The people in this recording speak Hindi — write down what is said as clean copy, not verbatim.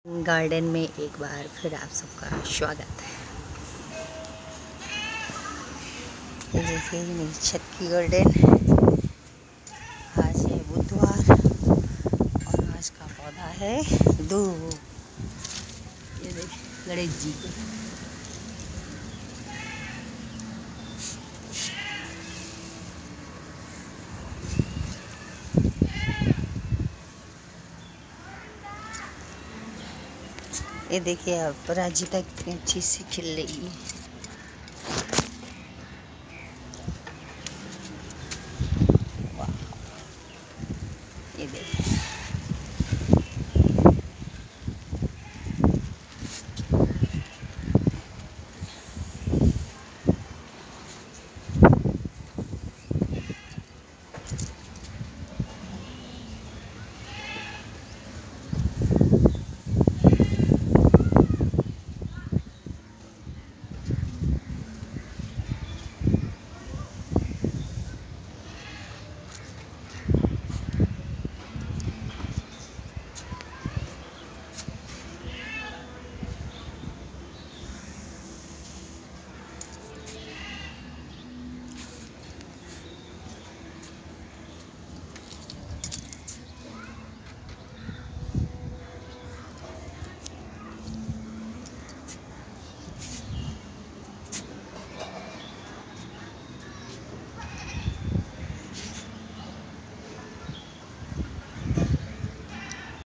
गार्डन में एक बार फिर आप सबका स्वागत है। ये देखिए मेरी छत की गार्डन। आज है बुधवार और आज का पौधा है दूब। ये देखिए गणेश जी को। ये देखिए अब राजी तक अच्छी सी खिल रही है।